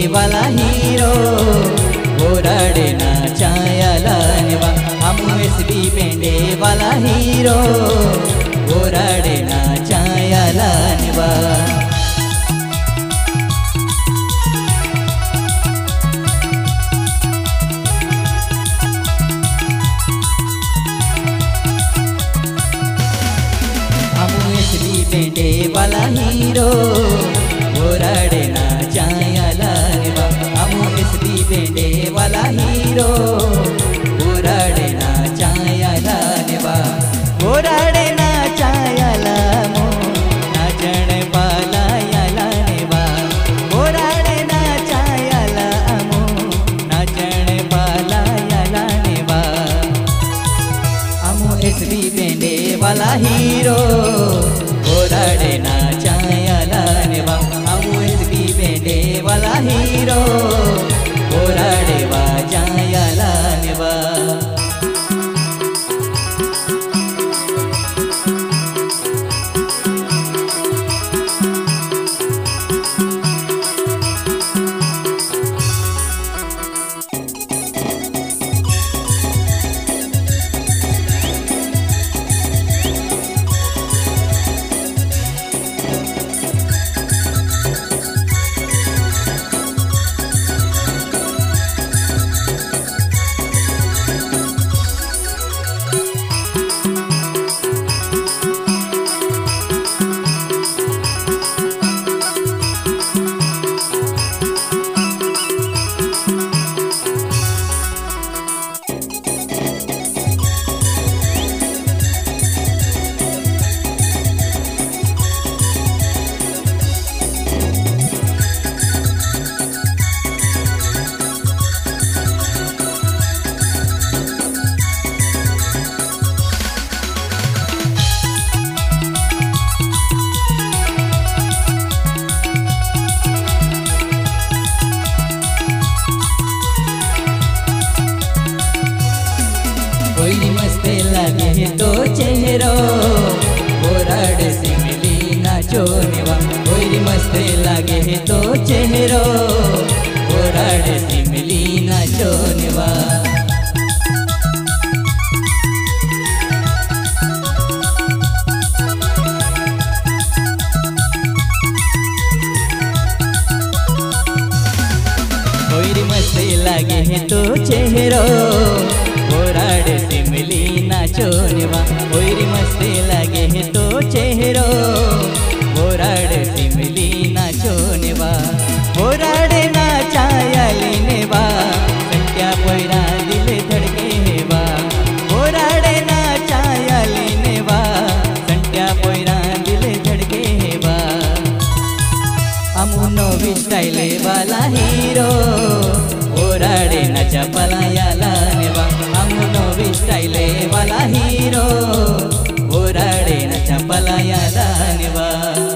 वाला हीरो ओराड़े ना चायलानवा। हम एसबी पेंडे वाला हीरो ओराड़े ना चायलानवा। पेंडे वाला हीरो ओराड़े ना चायलानवा। हम एसबी पेंडे वाला हीरो ओराड़े ना चायलानवा। ओराड़े ना चायलामो नाचण वाला यालानवा। ओराड़े ना चायलामो नाचण वाला यालानवा। हम एसबी पेंडे वाला हीरो ओराड़े ना चायलानवा। हम एसबी पेंडे वाला हीरो ओराड़े वा चायलानवा। लगे तो चेहरो ओराड़े से मिली नाचोनेवा। कोई मस्त लगे तो चेहरो ओराड़े से मिली नाचोनेवा। कोई मस्त लगे तो चेहरो ओराड़े से मिली नाचोनेवा। कोई मस्त लगे तो चेहरो ओराड़े से मिली नाचोनेवा। ओराड़े ना चायलानवा संख्या पोयरा दिल धड़केवा। ओराड़े ना चायलानवा संख्या पोयरा दिल धड़केवा। अमुनो भी स्टाइल वाला हीरो ओराड़े ना चपलायालानवा। अमुनो भी स्टाइल वाला हीरो ओराड़े ना चपलायालानवा।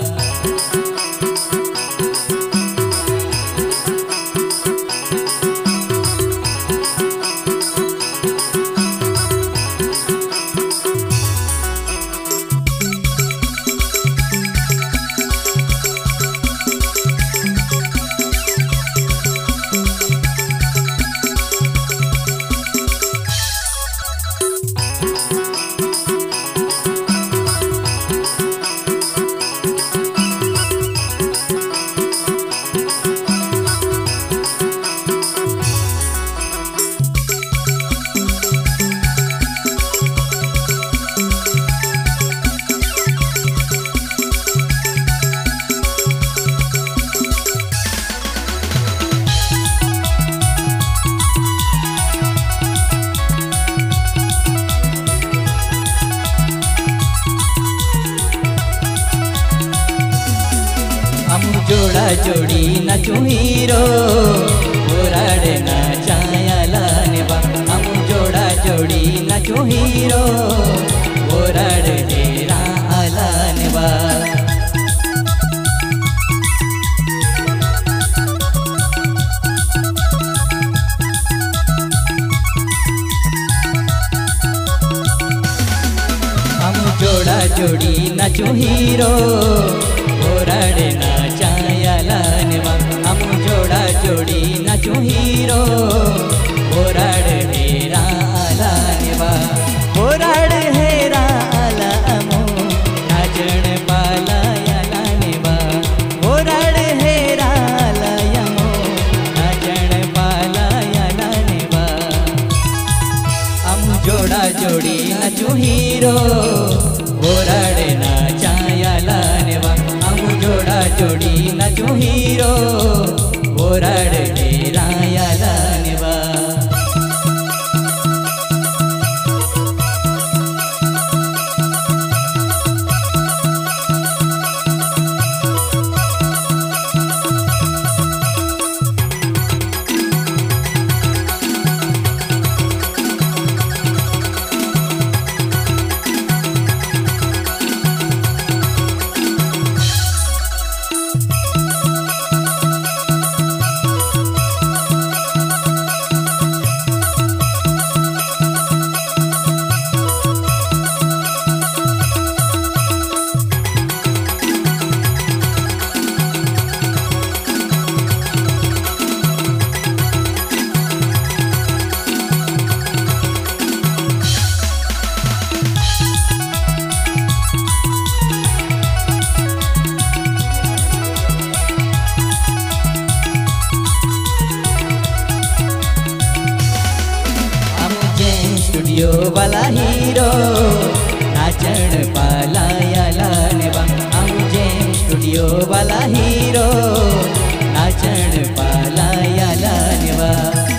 जोड़ा जोड़ी नाचू हीरो ओराड़े ना चायलानवा। हम जोड़ा जोड़ी नाचू हीरो ओराड़े डेरा आलानवा। हम जोड़ा जोड़ी नाचू हीरो ओराड़े ना चायलानवा। हम जोड़ा जोड़ी नचू हीरो ओराड हेरा आला नेवा ओराड हेरा आला अमो नाचण पाला याला नेवा ओराड हेरा आला यमो नाचण पाला याला नेवा अमु जोड़ा जोड़ी नचू हीरो ओराड नाचा याला नेवा अमु जोड़ा जोड़ी नचू हीरो ओराड हेरा याला नेवा स्टूडियो वाला हीरो नाचण पाला याला नेवा आमुजे स्टूडियो वाला हीरो नाचण पाला याला नेवा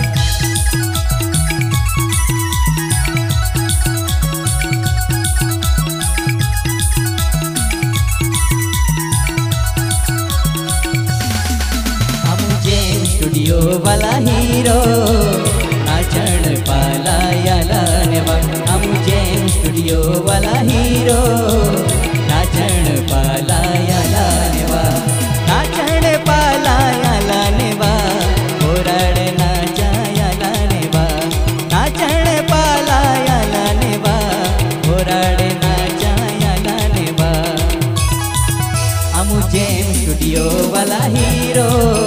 आमुजे स्टूडियो वाला हीरो नाचण पाला याला नेवा आमुजे स्टूडियो वाला हीरो नाचण पाला याला नेवा नाचण पाला याला नेवा ओराड नाचा याला नेवा नाचण पाला याला नेवा ओराड नाचा याला नेवा आमुजे स्टूडियो वाला हीरो